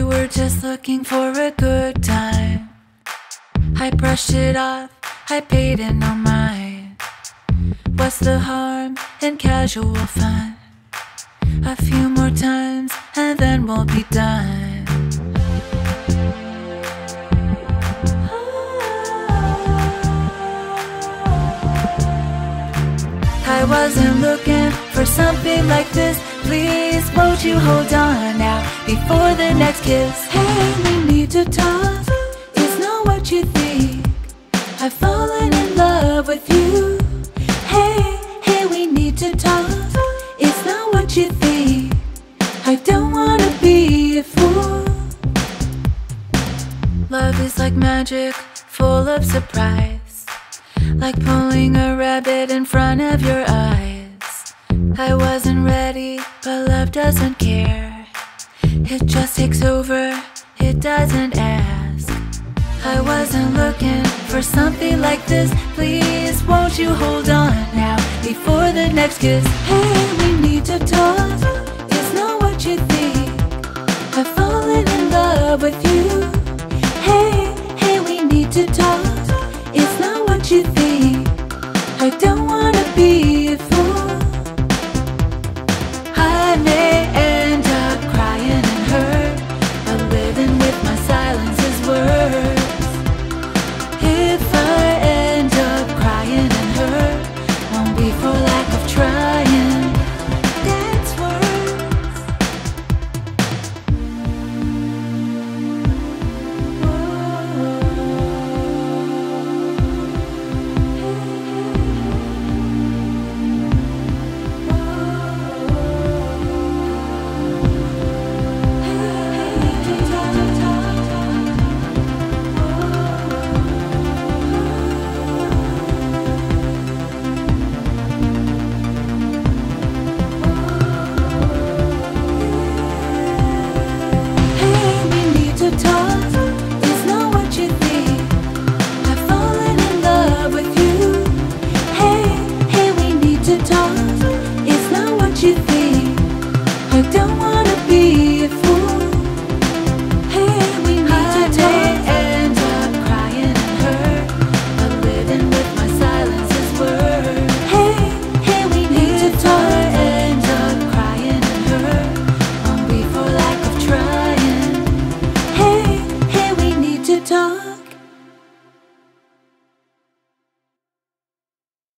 were just looking for a good time. I brushed it off, I paid it no mind. What's the harm in casual fun? A few more times and then we'll be done. I wasn't looking for something like this. Please, won't you hold on now before the next kiss? Hey, we need to talk. It's not what you think. I've fallen in love with you. Hey, we need to talk. It's not what you think. I don't wanna be a fool. Love is like magic, full of surprise, like pulling a rabbit in front of your eyes. I wasn't ready, but love doesn't care. It just takes over, it doesn't ask. I wasn't looking for something like this. Please, won't you hold on now before the next kiss? Hey, we need to talk. It's not what you think. I've fallen in love with you. Hey, we need to talk. It's not what you think. I don't wanna be